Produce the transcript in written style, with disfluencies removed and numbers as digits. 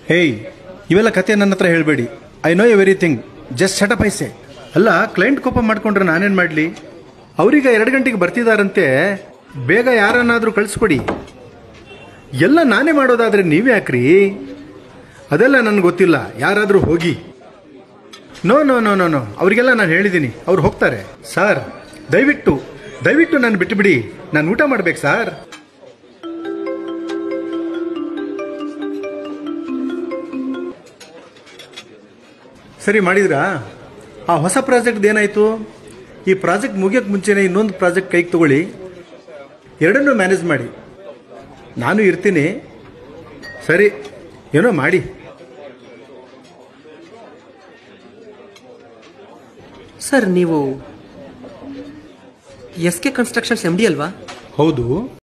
ಹೇಯ್, ಇವೆಲ್ಲ ಕತೆ ನನ್ನ ಹತ್ರ ಹೇಳಬೇಡಿ. I know everything. Just setup ಐಸೆ. ಅಲ್ಲ, ಕ್ಲೈಂಟ್ ಕೋಪ ಮಾಡ್ಕೊಂಡ್ರೆ ನಾನೇನು ಮಾಡಲಿ? ಅವರೀಗ 2 ಗಂಟೆಗೆ ಬರ್ತಿದಾರಂತೆ. ಬೇಗ ಯಾರನ್ನಾದರೂ ಕಳಿಸ್ಕೊಡಿ. ಎಲ್ಲ ನಾನೇ ಮಾಡೋದಾದ್ರೆ ನೀವೇ ಯಾಕ್ರಿ? ಅದೆಲ್ಲ ನನಗೆ ಗೊತ್ತಿಲ್ಲ. ಯಾರಾದರೂ ಹೋಗಿ. No no no no no, ಅವರಿಗೆಲ್ಲ ನಾನು ಹೇಳಿದ್ದೀನಿ, ಅವ್ರು ಹೋಗ್ತಾರೆ. ಸರ್, ದಯವಿಟ್ಟು ನಾನು ಬಿಟ್ಟುಬಿಡಿ. ನಾನು ಊಟ ಮಾಡ್ಬೇಕು ಸರ್. ಸರಿ, ಮಾಡಿದ್ರಾ? ಆ ಹೊಸ ಪ್ರಾಜೆಕ್ಟ್ ಏನಾಯಿತು? ಈ ಪ್ರಾಜೆಕ್ಟ್ ಮುಗಿಯೋಕ್ಕೆ ಮುಂಚೆನೇ ಇನ್ನೊಂದು ಪ್ರಾಜೆಕ್ಟ್ ಕೈಗೆ ತಗೊಳ್ಳಿ. ಎರಡನ್ನೂ ಮ್ಯಾನೇಜ್ ಮಾಡಿ. ನಾನು ಇರ್ತೀನಿ. ಸರಿ, ಏನೋ ಮಾಡಿ. ಸರ್, ನೀವು SK ಕನ್ಸ್ಟ್ರಕ್ಷನ್ಸ್ MD ಅಲ್ವಾ? ಹೌದು.